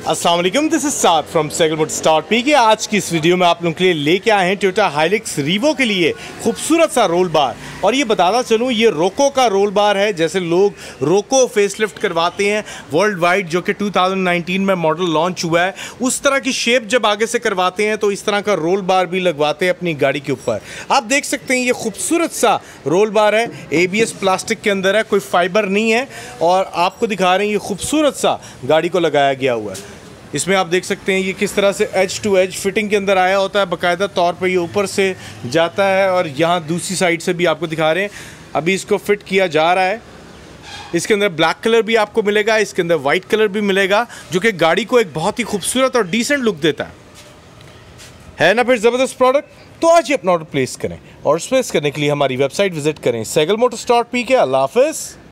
अस्सलाम वालेकुम, this is Saad from Sehgal motors P K. आज की इस वीडियो में आप लोगों के लिए लेके आए हैं टोयोटा हाइलक्स रीवो के लिए खूबसूरत सा रोल बार। और ये बताता चलूँ, ये रोको का रोल बार है। जैसे लोग रोको फेसलिफ्ट करवाते हैं वर्ल्ड वाइड, जो कि 2019 में मॉडल लॉन्च हुआ है, उस तरह की शेप जब आगे से करवाते हैं तो इस तरह का रोल बार भी लगवाते हैं अपनी गाड़ी के ऊपर। आप देख सकते हैं ये खूबसूरत सा रोल बार है, ABS प्लास्टिक के अंदर है, कोई फाइबर नहीं है। और आपको दिखा रहे हैं ये खूबसूरत सा गाड़ी को लगाया गया हुआ है। इसमें आप देख सकते हैं ये किस तरह से एज टू एज फिटिंग के अंदर आया होता है। बाकायदा तौर पे ये ऊपर से जाता है और यहाँ दूसरी साइड से भी आपको दिखा रहे हैं। अभी इसको फिट किया जा रहा है। इसके अंदर ब्लैक कलर भी आपको मिलेगा, इसके अंदर वाइट कलर भी मिलेगा, जो कि गाड़ी को एक बहुत ही खूबसूरत और डिसेंट लुक देता है ना। फिर ज़बरदस्त प्रोडक्ट, तो आज ही अपना ऑर्डर प्लेस करें और स्पेस करने के लिए हमारी वेबसाइट विजिट करें segalmotors.pk। अल्लाह हाफ़िज़।